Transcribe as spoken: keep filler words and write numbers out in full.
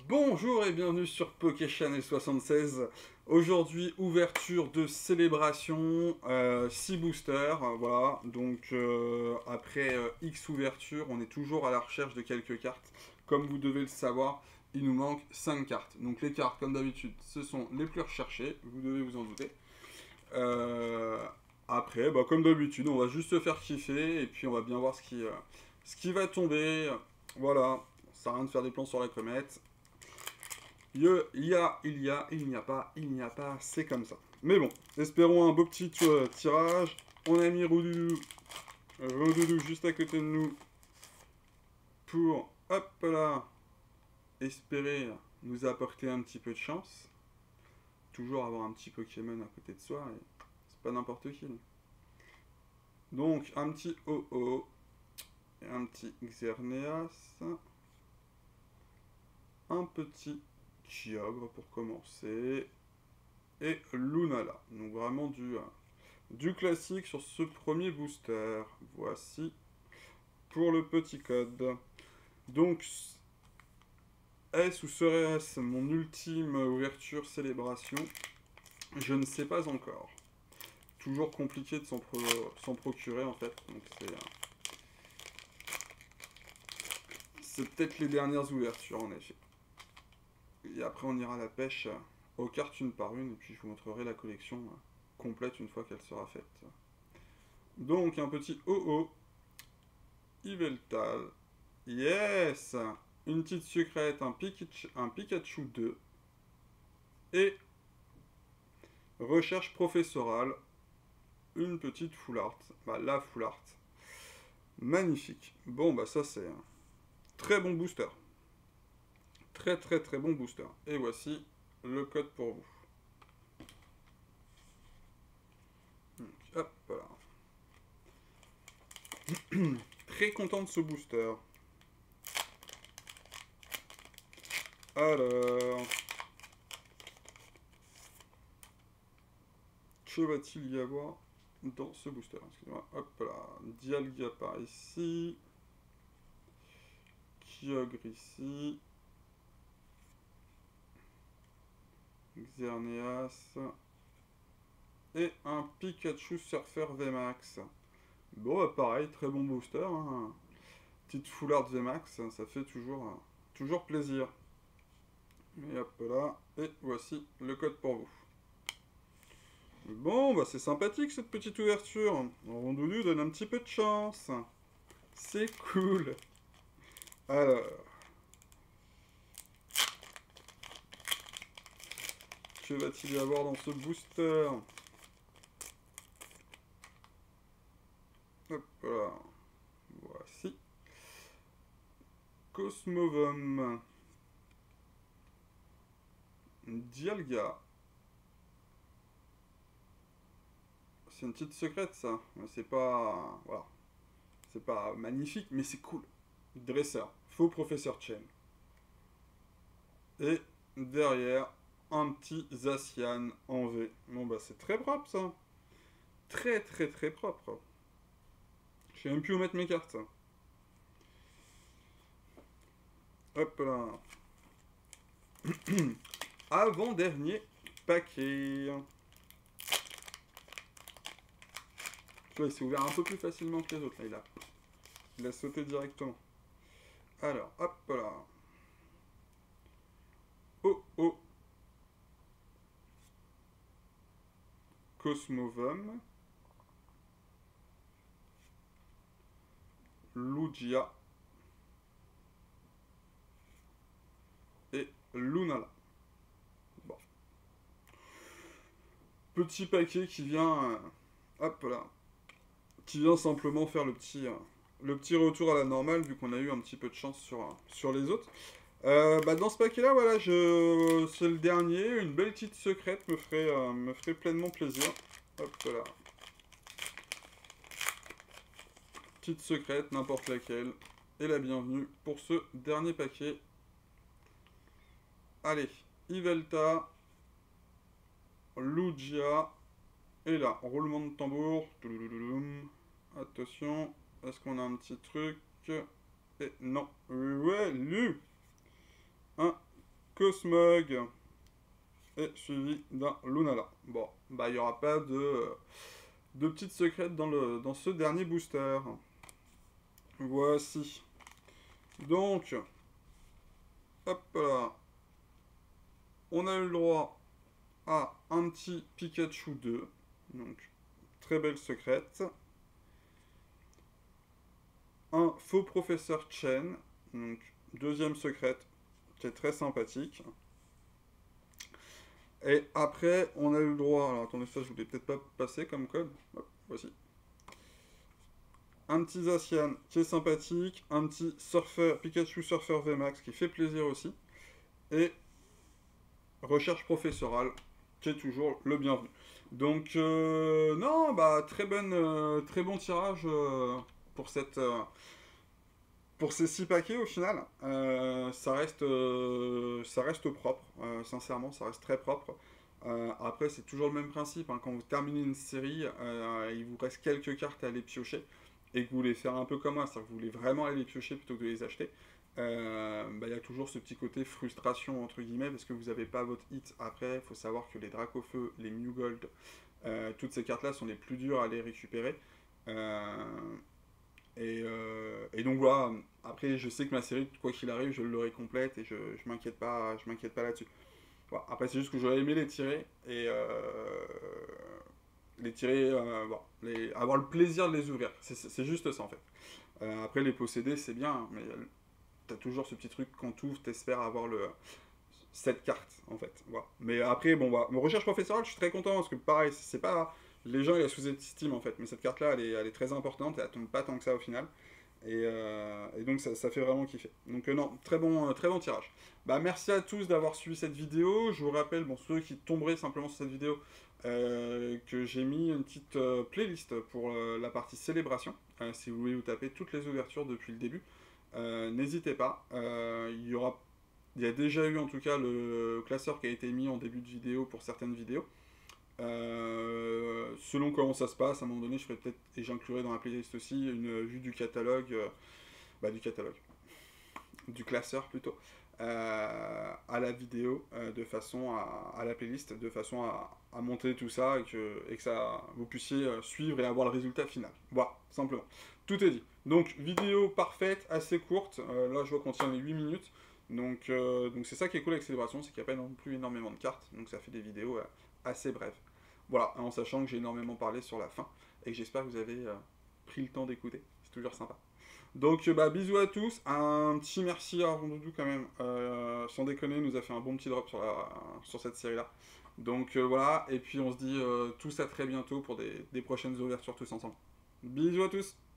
Bonjour et bienvenue sur PokéChannel soixante-seize. Aujourd'hui, ouverture de célébration, euh, six boosters, euh, voilà. Donc, euh, après euh, X ouverture, on est toujours à la recherche de quelques cartes. Comme vous devez le savoir, il nous manque cinq cartes. Donc, les cartes, comme d'habitude, ce sont les plus recherchées, vous devez vous en douter. Euh, après, bah, comme d'habitude, on va juste se faire kiffer et puis on va bien voir ce qui, euh, ce qui va tomber. Voilà, ça sert à rien de faire des plans sur la comète. Il y a, il y a, il n'y a pas, il n'y a pas, c'est comme ça. Mais bon, espérons un beau petit euh, tirage. On a mis Roudoudou, Roudoudou juste à côté de nous pour, hop là, espérer nous apporter un petit peu de chance. Toujours avoir un petit Pokémon à côté de soi, c'est pas n'importe qui. Donc, un petit Ho-Oh, et un petit Xerneas, un petit Kyogre pour commencer, et Lunala. Donc vraiment du, euh, du classique sur ce premier booster. Voici pour le petit code. Donc, est-ce ou serait-ce mon ultime ouverture célébration? Je ne sais pas encore. Toujours compliqué de s'en pro procurer en fait. Donc c'est... Euh, c'est peut-être les dernières ouvertures en effet. Et après on ira à la pêche aux cartes une par une, et puis je vous montrerai la collection complète une fois qu'elle sera faite. Donc un petit Ho-Oh, Yveltal, yes, une petite secrète, un Pikachu, un Pikachu deux, et recherche professorale, une petite full art, bah la full art, magnifique. Bon bah ça c'est un très bon booster. Très très très bon booster. Et voici le code pour vous. Donc, hop là. Très content de ce booster. Alors, que va-t-il y avoir dans ce booster? Excusez-moi. Hop là. Dialga par ici. Kyogre ici. Xerneas. Et un Pikachu Surfer V MAX. Bon, bah pareil, très bon booster. Hein. Petite full art V MAX, ça fait toujours, toujours plaisir. Et hop là. Et voici le code pour vous. Bon, bah c'est sympathique cette petite ouverture. Rondoudou donne un petit peu de chance. C'est cool. Alors. Que va-t-il y avoir dans ce booster? Hop là. Voici. Cosmovum. Dialga. C'est une petite secrète ça. C'est pas... Voilà. C'est pas magnifique, mais c'est cool. Dresseur. Faux professeur Chen. Et derrière, un petit Zacian en V. Bon bah c'est très propre ça. Très très très propre. Je sais même plus où mettre mes cartes. Hop là. Avant-dernier paquet. Tu vois, il s'est ouvert un peu plus facilement que les autres. Là, il a, il a sauté directement. Alors, hop là. Oh oh. Cosmovum. Lugia. Et Lunala. Bon. Petit paquet qui vient... Euh, hop là. Qui vient simplement faire le petit, euh, le petit retour à la normale, vu qu'on a eu un petit peu de chance sur, euh, sur les autres. Euh, bah dans ce paquet-là, voilà, je... c'est le dernier. Une belle petite secrète me ferait, euh, me ferait pleinement plaisir. Hop là. Petite secrète, n'importe laquelle. Et la bienvenue pour ce dernier paquet. Allez, Yveltal, Lugia, et là, roulement de tambour. Attention, est-ce qu'on a un petit truc? Et non, ouais, lu. Un Cosmog, et suivi d'un Lunala. Bon, bah il n'y aura pas de, de petites secrètes dans, le, dans ce dernier booster. Voici. Donc, hop là. On a eu le droit à un petit Pikachu deux. Donc, très belle secrète. Un faux professeur Chen. Donc, deuxième secrète, qui est très sympathique. Et après, on a eu le droit... Alors, attendez, ça, je voulais peut-être pas passer comme code. Hop, voici. Un petit Zacian qui est sympathique. Un petit Surfer, Pikachu Surfer V MAX qui fait plaisir aussi. Et recherche professorale qui est toujours le bienvenu. Donc, euh, non, bah, très, bonne, euh, très bon tirage euh, pour cette... Euh, Pour ces six paquets, au final, euh, ça, reste, euh, ça reste propre. Euh, sincèrement, ça reste très propre. Euh, après, c'est toujours le même principe. Hein. Quand vous terminez une série, euh, il vous reste quelques cartes à aller piocher et que vous voulez faire un peu comme moi, c'est-à-dire que vous voulez vraiment aller les piocher plutôt que de les acheter. Euh, bah, y a toujours ce petit côté frustration, entre guillemets, parce que vous n'avez pas votre hit. Après, il faut savoir que les Dracofeu, les Mew Gold, euh, toutes ces cartes-là sont les plus dures à les récupérer. Euh, Et, euh, et donc voilà, après je sais que ma série, quoi qu'il arrive, je l'aurai complète et je, je m'inquiète pas, je m'inquiète pas là-dessus. Voilà. Après c'est juste que j'aurais aimé les tirer et euh, les tirer, euh, voilà, les, avoir le plaisir de les ouvrir. C'est juste ça en fait. Euh, après les posséder c'est bien, hein, mais t'as toujours ce petit truc quand tu ouvres, t'espères avoir le cette carte en fait. Voilà. Mais après bon bah, mon recherche professorale, je suis très content parce que pareil, c'est pas les gens ils la sous-estiment en fait, mais cette carte là elle est, elle est très importante et elle tombe pas tant que ça au final. Et, euh, et donc ça, ça fait vraiment kiffer. Donc euh, non, très bon, euh, très bon tirage. Bah merci à tous d'avoir suivi cette vidéo. Je vous rappelle, bon ceux qui tomberaient simplement sur cette vidéo, euh, que j'ai mis une petite euh, playlist pour euh, la partie célébration. Euh, si vous voulez vous taper toutes les ouvertures depuis le début, euh, n'hésitez pas. Euh, il y aura, il y a déjà eu en tout cas le classeur qui a été mis en début de vidéo pour certaines vidéos. Euh, selon comment ça se passe, à un moment donné, je ferai peut-être, et j'inclurai dans la playlist aussi, une vue du catalogue, euh, bah du catalogue, du classeur plutôt, euh, à la vidéo, euh, de façon à, à la playlist, de façon à, à monter tout ça et que, et que ça, vous puissiez suivre et avoir le résultat final. Voilà, simplement. Tout est dit. Donc, vidéo parfaite, assez courte. Euh, là, je vois qu'on tient les huit minutes. Donc, euh, donc c'est ça qui est cool avec Célébration, c'est qu'il n'y a pas non plus énormément de cartes. Donc, ça fait des vidéos euh, assez brèves. Voilà, en sachant que j'ai énormément parlé sur la fin et que j'espère que vous avez euh, pris le temps d'écouter. C'est toujours sympa. Donc, bah, bisous à tous. Un petit merci à Rondoudou quand même. Euh, sans déconner, il nous a fait un bon petit drop sur, la, sur cette série-là. Donc, euh, voilà. Et puis, on se dit euh, tous à très bientôt pour des, des prochaines ouvertures tous ensemble. Bisous à tous.